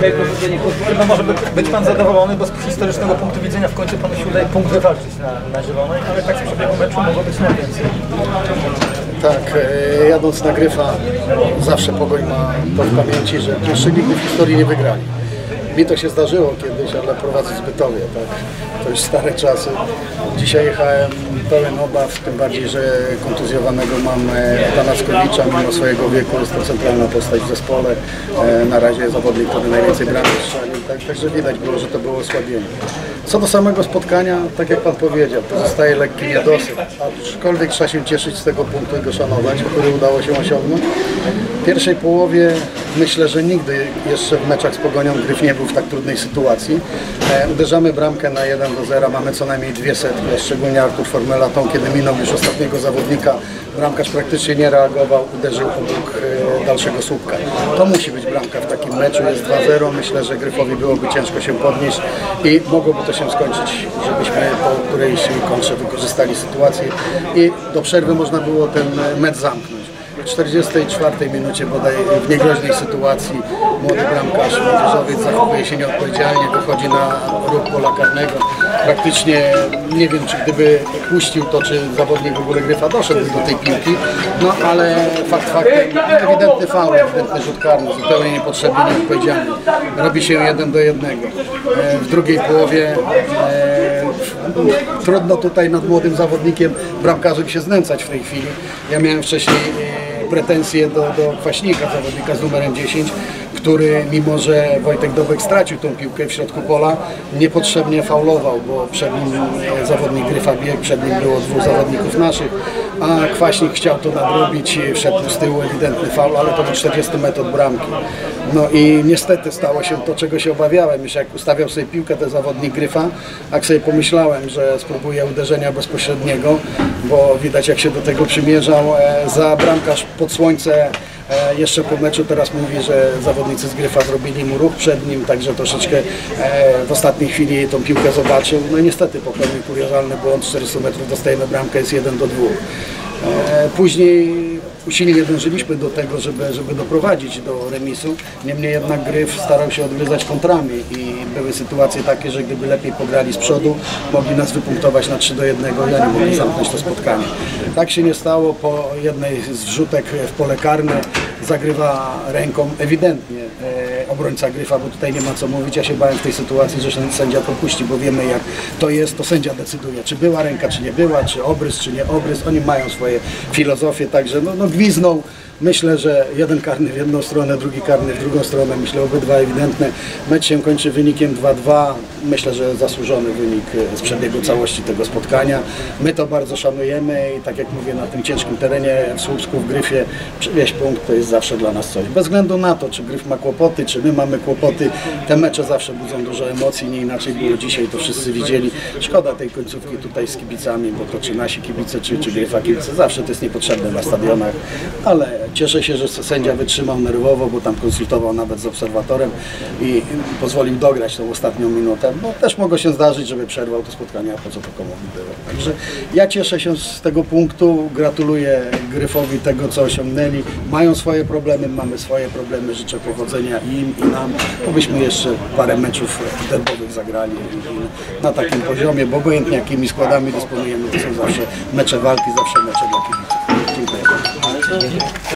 No może być pan zadowolony, bo z historycznego punktu widzenia w końcu panu się udaje punkt wywalczyć na zielonej, ale tak w przebiegu meczu mogło być najwięcej. Tak, jadąc na Gryfa zawsze Pogoń ma to w pamięci, że jeszcze nigdy w historii nie wygrali. Mi to się zdarzyło kiedyś, ale prowadzę z Bytowie, tak? To już stare czasy. Dzisiaj jechałem pełen obaw, tym bardziej, że kontuzjowanego mam Tanackowicza, mimo swojego wieku jest to centralna postać w zespole. Na razie zawodnik, który najwięcej bramek strzelił, także widać było, że to było osłabienie. Co do samego spotkania, tak jak Pan powiedział, pozostaje lekki niedosyt, aczkolwiek trzeba się cieszyć z tego punktu i go szanować, który udało się osiągnąć. W pierwszej połowie myślę, że nigdy jeszcze w meczach z Pogonią Gryf nie był w tak trudnej sytuacji. Uderzamy bramkę na 1-0, mamy co najmniej 2 setki, szczególnie Artur Formela, tą, kiedy minął już ostatniego zawodnika, bramkarz praktycznie nie reagował, uderzył obok dalszego słupka. To musi być bramka w takim meczu, jest 2-0, myślę, że Gryfowi byłoby ciężko się podnieść i mogłoby to się skończyć, żebyśmy po którejś kontrze wykorzystali sytuację i do przerwy można było ten mecz zamknąć. W 44 minucie bodaj w niegroźnej sytuacji młody bramkarz młodzieżowiec zachowuje się nieodpowiedzialnie, wychodzi na ruch pola karnego. Praktycznie nie wiem, czy gdyby puścił to, czy zawodnik w ogóle Gryfa doszedł do tej piłki, no ale fakt faktem, ewidentny faul, ewidentny rzut karny, zupełnie niepotrzebny, nieodpowiedzialny. Robi się 1-1. W drugiej połowie trudno tutaj nad młodym zawodnikiem, bramkarzem się znęcać w tej chwili. Ja miałem wcześniej pretensje do Kwaśnika, zawodnika z numerem 10, który mimo, że Wojtek Dobek stracił tą piłkę w środku pola, niepotrzebnie faulował, bo przed nim zawodnik Gryfa biegł, przed nim było 2 zawodników naszych, a Kwaśnik chciał to nadrobić, wszedł z tyłu, ewidentny faul, ale to był 40 metr od bramki. No i niestety stało się to, czego się obawiałem. Już jak ustawiał sobie piłkę ten zawodnik Gryfa, jak sobie pomyślałem, że spróbuje uderzenia bezpośredniego, bo widać jak się do tego przymierzał, za bramkarz pod słońce jeszcze po meczu teraz mówi, że zawodnicy z Gryfa zrobili mu ruch przed nim, także troszeczkę w ostatniej chwili tą piłkę zobaczył. No i niestety popełnił kuriozalny błąd, 400 metrów dostajemy bramkę, jest 1-2. Później usilnie dążyliśmy do tego, żeby doprowadzić do remisu, niemniej jednak Gryf starał się odgryzać kontrami i były sytuacje takie, że gdyby lepiej pograli z przodu, mogli nas wypunktować na 3-1 i oni mogli zamknąć to spotkanie. Tak się nie stało, po jednej z wrzutek w pole karne zagrywa ręką ewidentnie obrońca Gryfa, bo tutaj nie ma co mówić. Ja się bałem w tej sytuacji, że sędzia propuści, bo wiemy jak to jest, to sędzia decyduje, czy była ręka, czy nie była, czy obrys, czy nie obrys. Oni mają swoje filozofie, także no gwizdną. Myślę, że jeden karny w jedną stronę, drugi karny w drugą stronę. Myślę, obydwa ewidentne. Mecz się kończy wynikiem 2-2. Myślę, że zasłużony wynik z przebiegu całości tego spotkania. My to bardzo szanujemy i tak jak mówię, na tym ciężkim terenie w Słupsku, w Gryfie, przywieźć punkt to jest zawsze dla nas coś. Bez względu na to, czy Gryf ma kłopoty, czy my mamy kłopoty, te mecze zawsze budzą dużo emocji, nie inaczej było dzisiaj, to wszyscy widzieli. Szkoda tej końcówki tutaj z kibicami, bo to czy nasi kibice, czy Gryfa kibice, zawsze to jest niepotrzebne na stadionach, ale cieszę się, że sędzia wytrzymał nerwowo, bo tam konsultował nawet z obserwatorem i pozwolił dograć tą ostatnią minutę, bo też mogło się zdarzyć, żeby przerwał to spotkanie, a po co to komuś było. Także ja cieszę się z tego punktu, gratuluję Gryfowi tego, co osiągnęli. Mają swoje problemy, mamy swoje problemy, życzę powodzenia im i nam, byśmy jeszcze parę meczów derbowych zagrali na takim poziomie, bo obojętnie jakimi składami dysponujemy, to są zawsze mecze walki, zawsze mecze dla kibiców. Dziękuję.